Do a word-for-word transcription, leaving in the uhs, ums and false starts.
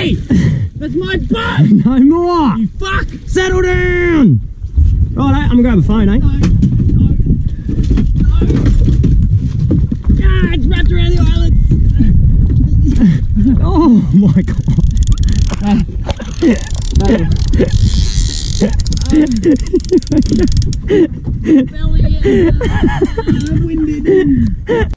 Hey! That's my boat! No more! You fuck! Settle down! Right, I'm gonna grab a phone, eh? No, no, no. Ah, it's wrapped around the eyelets. Oh my god. Belly, yeah. I'm winded.